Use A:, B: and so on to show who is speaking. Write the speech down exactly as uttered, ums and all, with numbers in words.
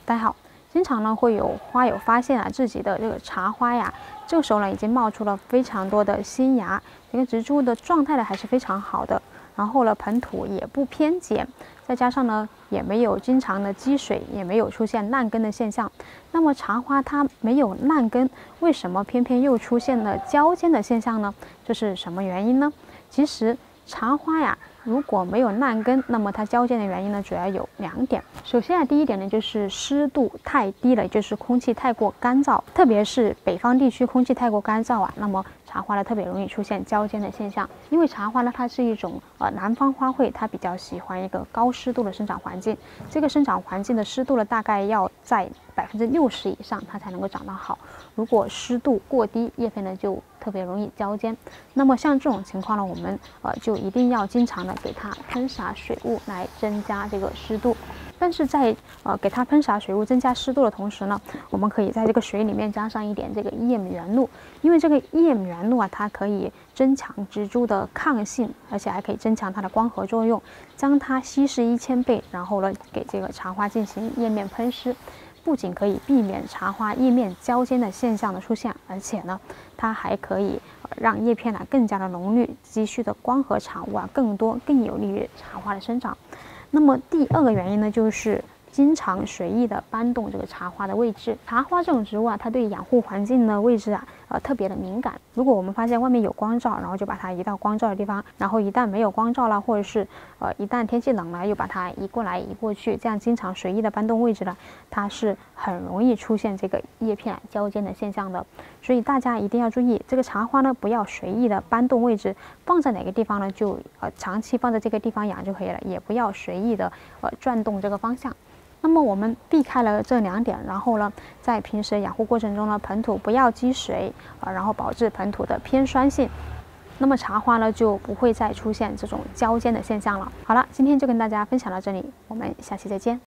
A: 大家好，经常呢会有花友发现啊自己的这个茶花呀，这个时候呢已经冒出了非常多的新芽，这个植株的状态呢还是非常好的，然后呢盆土也不偏碱，再加上呢也没有经常的积水，也没有出现烂根的现象。那么茶花它没有烂根，为什么偏偏又出现了焦尖的现象呢？这是什么原因呢？其实茶花呀，如果没有烂根，那么它焦尖的原因呢，主要有两点。首先啊，第一点呢，就是湿度太低了，也就是空气太过干燥，特别是北方地区空气太过干燥啊，那么茶花呢特别容易出现焦尖的现象。因为茶花呢，它是一种呃南方花卉，它比较喜欢一个高湿度的生长环境。这个生长环境的湿度呢，大概要在百分之六十以上，它才能够长得好。如果湿度过低，叶片呢就特别容易焦尖。那么像这种情况呢，我们呃就一定要经常的给它喷洒水雾来增加这个湿度。但是在呃给它喷洒水雾增加湿度的同时呢，我们可以在这个水里面加上一点这个叶醚原露，因为这个叶醚原露啊，它可以增强植株的抗性，而且还可以增强它的光合作用，将它稀释一千倍，然后呢给这个茶花进行叶面喷湿。不仅可以避免茶花叶面焦尖的现象的出现，而且呢，它还可以让叶片呢更加的浓绿，积蓄的光合产物啊更多，更有利于茶花的生长。那么第二个原因呢，就是经常随意的搬动这个茶花的位置。茶花这种植物啊，它对养护环境的位置啊，呃特别的敏感。如果我们发现外面有光照，然后就把它移到光照的地方，然后一旦没有光照了，或者是呃一旦天气冷了，又把它移过来移过去，这样经常随意的搬动位置呢，它是很容易出现这个叶片焦尖的现象的。所以大家一定要注意，这个茶花呢不要随意的搬动位置，放在哪个地方呢，就呃长期放在这个地方养就可以了，也不要随意的呃转动这个方向。那么我们避开了这两点，然后呢，在平时养护过程中呢，盆土不要积水啊、呃，然后保持盆土的偏酸性，那么茶花呢就不会再出现这种焦尖的现象了。好了，今天就跟大家分享到这里，我们下期再见。